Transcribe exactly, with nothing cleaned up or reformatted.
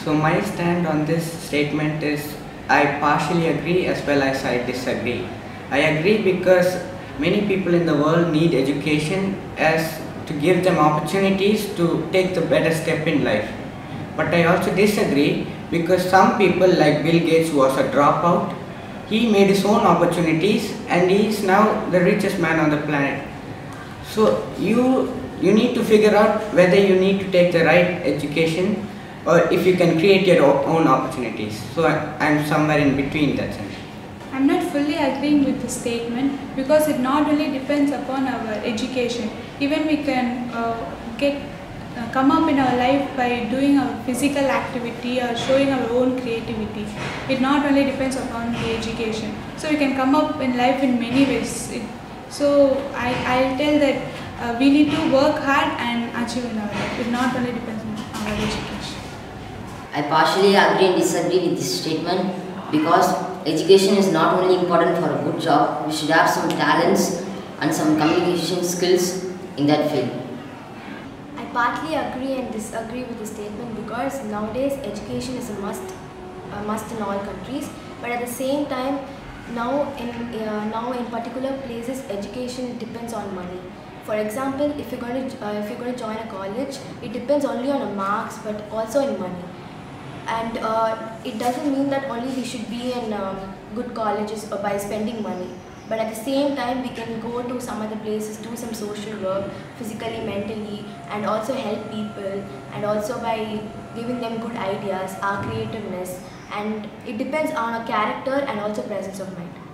So my stand on this statement is I partially agree as well as I disagree. I agree because many people in the world need education as to give them opportunities to take the better step in life. But I also disagree because some people like Bill Gates, who was a dropout, he made his own opportunities and he is now the richest man on the planet. So you, you need to figure out whether you need to take the right education or if you can create your own opportunities. So I am somewhere in between that sense. I am not fully agreeing with the statement because it not only depends upon our education. Even we can uh, get uh, come up in our life by doing our physical activity or showing our own creativity. It not only depends upon the education. So we can come up in life in many ways. It, so I I'll tell that uh, we need to work hard and achieve in our life. It not only depends on our education. I partially agree and disagree with this statement because education is not only important for a good job, we should have some talents and some communication skills in that field. I partly agree and disagree with the statement because nowadays education is a must, a must in all countries. But at the same time, now in uh, now in particular places, education depends on money. For example, if you're going to uh, if you're going to join a college, it depends only on the marks, but also in money. And uh, it doesn't mean that only we should be in um, good colleges or by spending money. But at the same time, we can go to some other places, do some social work, physically, mentally, and also help people, and also by giving them good ideas, our creativeness, and it depends on our character and also presence of mind.